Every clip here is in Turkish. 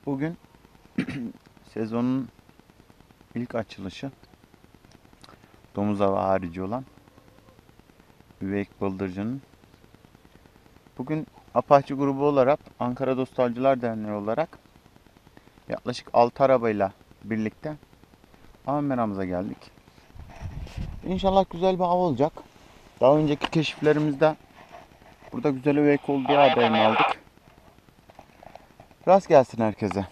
Bugün sezonun ilk açılışı. Domuz avı harici olan üveyik bıldırcının. Bugün Apache grubu olarak Ankara Dost Avcılar Derneği olarak yaklaşık 6 arabayla birlikte av meramıza geldik. İnşallah güzel bir av olacak. Daha önceki keşiflerimizde burada güzel üveyik olduğu haberini aldık. Rast gelsin herkese.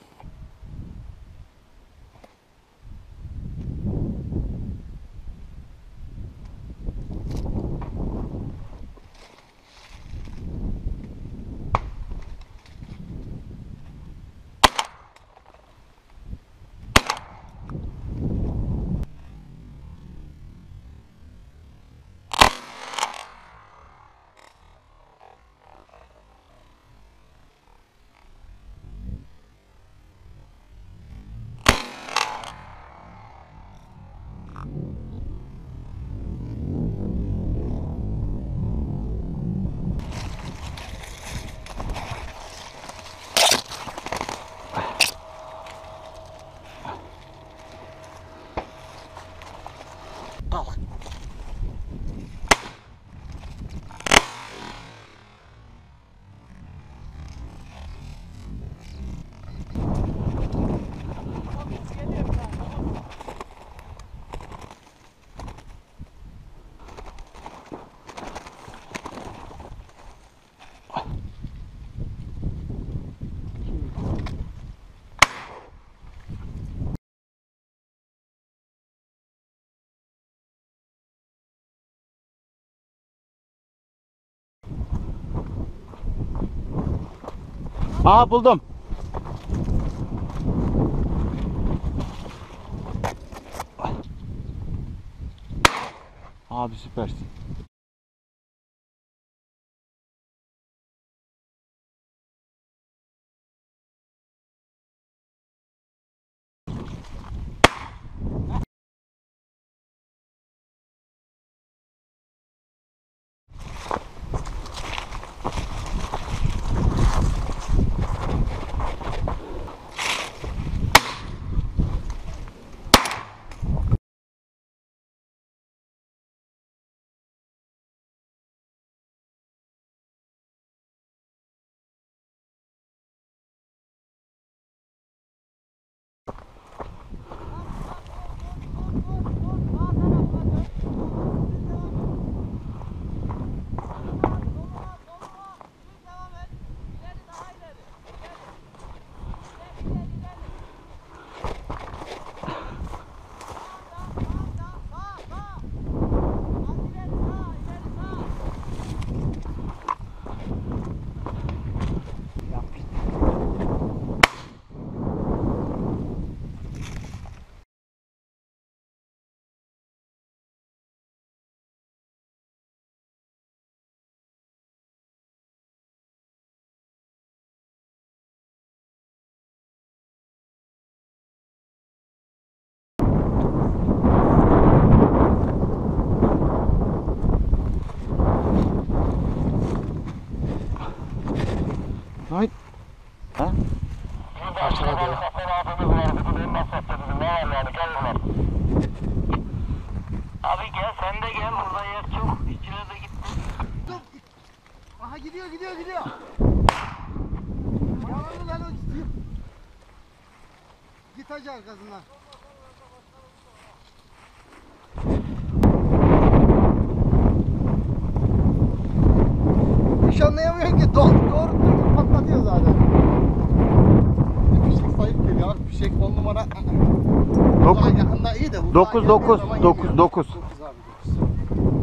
Aha, buldum. Abi süpersin. Hayır. Ha? Parçaladı ya. Abi gel, sen de gel, burada yer çok, içine de git. Dur. Aha, gidiyor. Yavrum lan, o gidiyor. Git hacı arkasından. Nişanlayamıyorum ki, doğru patlatıyor zaten. Bir fişek sayıp geliyor, fişek 10 numara. Dokuz. Yakında iyi de bu 9 daha geldiği 9 zaman 9 gidiyor. 9. 9 abi, 9.